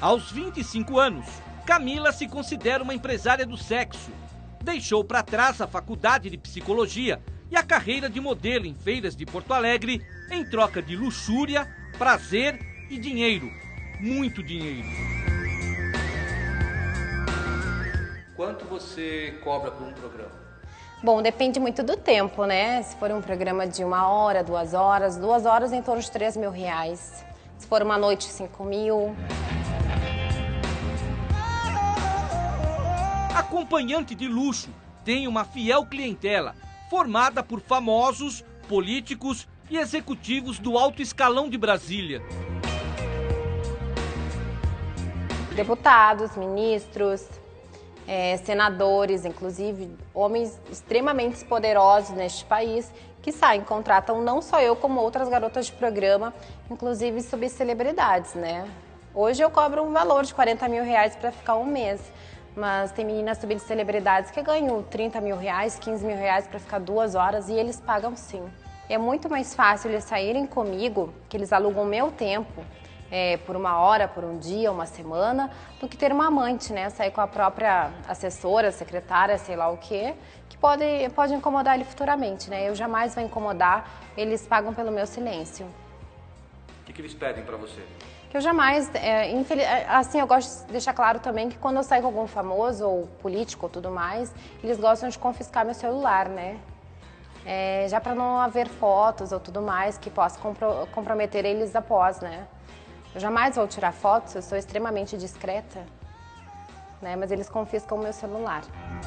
Aos 25 anos, Camila se considera uma empresária do sexo. Deixou para trás a faculdade de psicologia e a carreira de modelo em feiras de Porto Alegre em troca de luxúria, prazer e dinheiro. Muito dinheiro. Quanto você cobra por um programa? Bom, depende muito do tempo, né? Se for um programa de 1 hora, 2 horas, 2 horas em torno de R$3.000. Se for uma noite, 5.000. Acompanhante de luxo tem uma fiel clientela, formada por famosos, políticos e executivos do alto escalão de Brasília. Deputados, ministros, senadores, inclusive homens extremamente poderosos neste país que saem, contratam não só eu como outras garotas de programa, inclusive subcelebridades, né? Hoje eu cobro um valor de R$40.000 para ficar um mês, mas tem meninas subcelebridades que ganham R$30.000, R$15.000 para ficar 2 horas e eles pagam sim. É muito mais fácil eles saírem comigo, que eles alugam o meu tempo, por 1 hora, por um dia, uma semana, do que ter uma amante, né? Sair com a própria assessora, secretária, sei lá o quê, que pode incomodar ele futuramente, né? Eu jamais vou incomodar, eles pagam pelo meu silêncio. O que eles pedem para você? Que eu jamais, assim, eu gosto de deixar claro também que quando eu saio com algum famoso ou político ou tudo mais, eles gostam de confiscar meu celular, né? Já para não haver fotos ou tudo mais que possa comprometer eles após, né? Eu jamais vou tirar fotos, eu sou extremamente discreta, né? Mas eles confiscam o meu celular.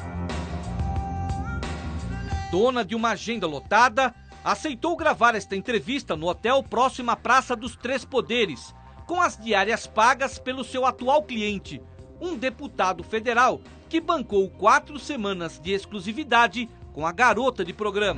Dona de uma agenda lotada, aceitou gravar esta entrevista no hotel próximo à Praça dos Três Poderes, com as diárias pagas pelo seu atual cliente, um deputado federal que bancou 4 semanas de exclusividade com a garota de programa.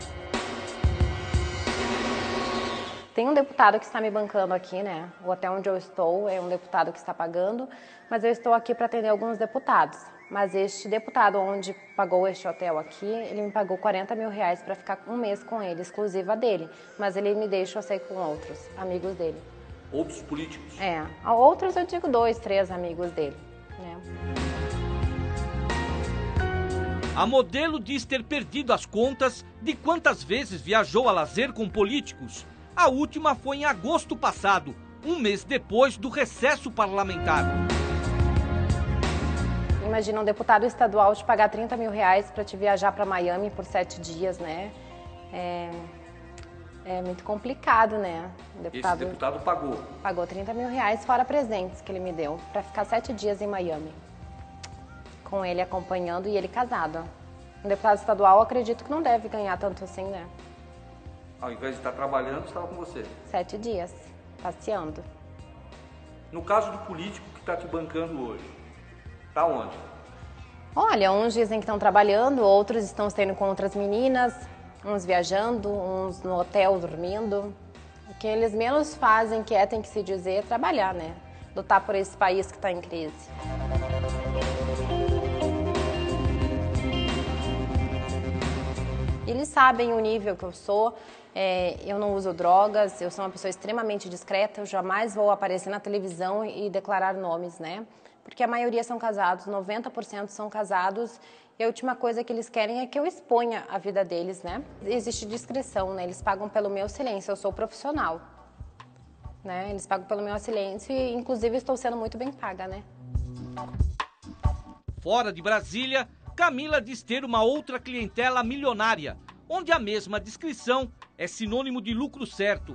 Tem um deputado que está me bancando aqui, né? O hotel onde eu estou é um deputado que está pagando, mas eu estou aqui para atender alguns deputados. Mas este deputado onde pagou este hotel aqui, ele me pagou R$40.000 para ficar um mês com ele, exclusiva dele. Mas ele me deixa eu sair com outros amigos dele. Outros políticos? A outros eu digo 2, 3 amigos dele, né? A modelo diz ter perdido as contas de quantas vezes viajou a lazer com políticos. A última foi em agosto passado, um mês depois do recesso parlamentar. Imagina um deputado estadual te pagar R$30.000 para te viajar para Miami por 7 dias, né? É muito complicado, né? Esse deputado pagou? Pagou R$30.000 fora presentes que ele me deu para ficar 7 dias em Miami. Com ele acompanhando e ele casado. Um deputado estadual, acredito que não deve ganhar tanto assim, né? Ao invés de estar trabalhando, estava com você? 7 dias, passeando. No caso do político que está te bancando hoje, está onde? Olha, uns dizem que estão trabalhando, outros estão saindo com outras meninas, uns viajando, uns no hotel dormindo. O que eles menos fazem, que tem que se dizer, é trabalhar, né? Lutar por esse país que está em crise. Eles sabem o nível que eu sou, eu não uso drogas, eu sou uma pessoa extremamente discreta, eu jamais vou aparecer na televisão e declarar nomes, né? Porque a maioria são casados, 90% são casados, e a última coisa que eles querem é que eu exponha a vida deles, né? Existe discrição, né? Eles pagam pelo meu silêncio, eu sou profissional, né? Eles pagam pelo meu silêncio e, inclusive, estou sendo muito bem paga, né? Fora de Brasília, Camila diz ter uma outra clientela milionária, onde a mesma discrição é sinônimo de lucro certo.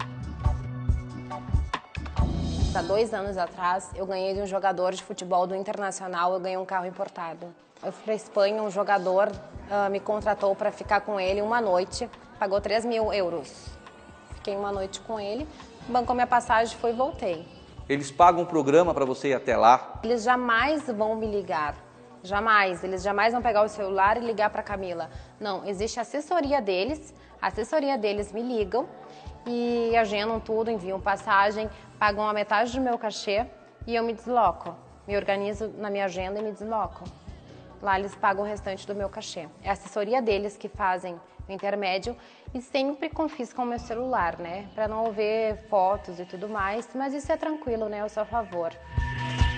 Há 2 anos atrás, eu ganhei de um jogador de futebol do Internacional, eu ganhei um carro importado. Eu fui para a Espanha, um jogador me contratou para ficar com ele uma noite, pagou €3.000. Fiquei uma noite com ele, bancou minha passagem, fui e voltei. Eles pagam um programa para você ir até lá? Eles jamais vão me ligar. Jamais, eles jamais vão pegar o celular e ligar para Camila. Não, existe a assessoria deles me ligam e agendam tudo, enviam passagem, pagam a metade do meu cachê e eu me desloco. Me organizo na minha agenda e me desloco. Lá eles pagam o restante do meu cachê. É a assessoria deles que fazem o intermédio e sempre confiscam o meu celular, né? Para não haver fotos e tudo mais, mas isso é tranquilo, né? Eu sou a favor.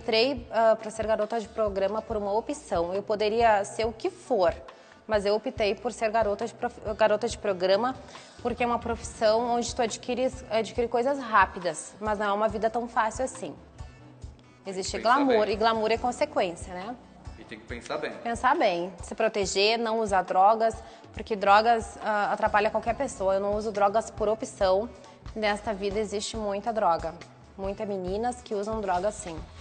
entrei para ser garota de programa por uma opção. Eu poderia ser o que for, mas eu optei por ser garota de programa porque é uma profissão onde tu adquire coisas rápidas, mas não é uma vida tão fácil assim. Existe glamour, e glamour é consequência, né? E tem que pensar bem. Pensar bem, se proteger, não usar drogas, porque drogas atrapalham qualquer pessoa. Eu não uso drogas por opção. Nesta vida existe muita droga. Muitas meninas que usam droga sim.